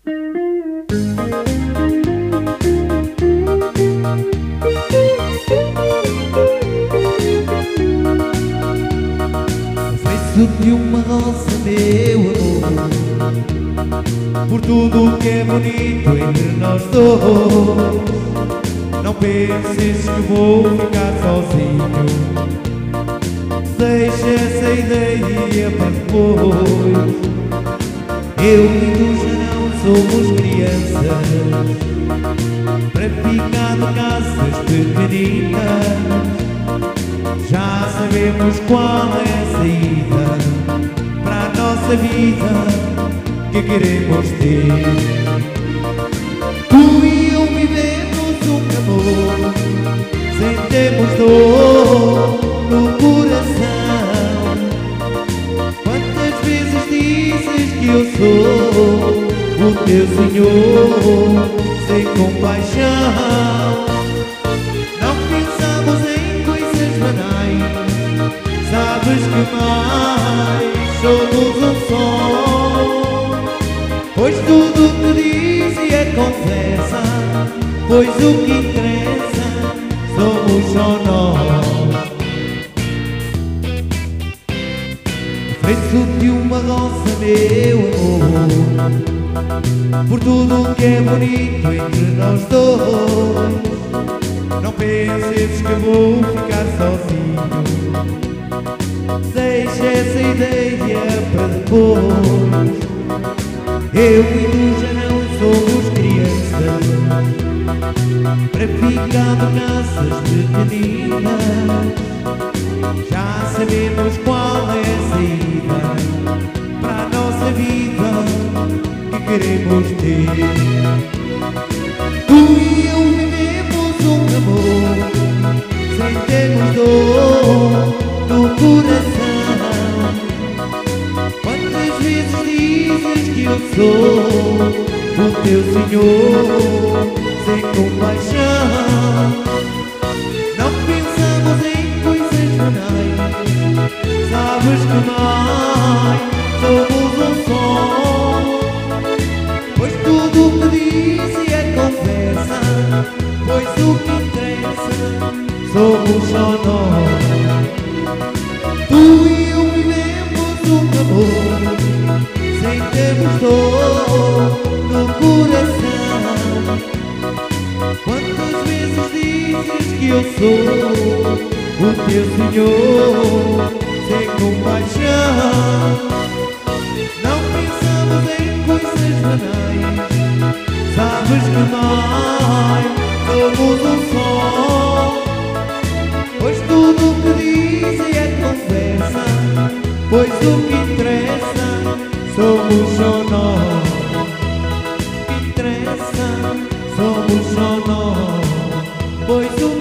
Ofereço-te uma rosa, meu amor, por tudo que é bonito entre nós dois. Não penses que vou ficar sozinho, deixa essa ideia para depois. Eu e tu já não somos crianças para ficar de casas pequeninas. Já sabemos qual é a saída para a nossa vida que queremos ter. Tu e eu vivemos um amor, sentimos dor no coração. Quantas vezes dizes que eu sou o teu senhor sem compaixão? Não pensamos em coisas banais, sabes que mais somos um só. Pois tudo que diz e é confessa, pois o que interessa somos só nós. Ofereço-te uma rosa, meu amor, por tudo que é bonito entre nós dois. Não penses que vou ficar sozinho, deixa essa ideia para depois. Eu e tu já não somos crianças para ficar de casas pequeninas. Já sabemos qual é a saída para a nossa vida que queremos ter. Tu e eu vivemos um amor, sentimos dor no coração. Quantas vezes dizes que eu sou o teu senhor sem compaixão? Não pensamos em coisas banais, sabes que mais somos um só. Pois tudo o que diz e é conversa, pois o que interessa somos só nós. Tu e eu vivemos um amor, sentimos dor no coração. Quantas vezes dizes que eu sou o teu senhor sem compaixão? Não pensamos em coisas banais, sabes que mais somos um só. Pois tudo o que diz e é conversa, pois o que interessa somos só nós. O que interessa somos só nós, pois o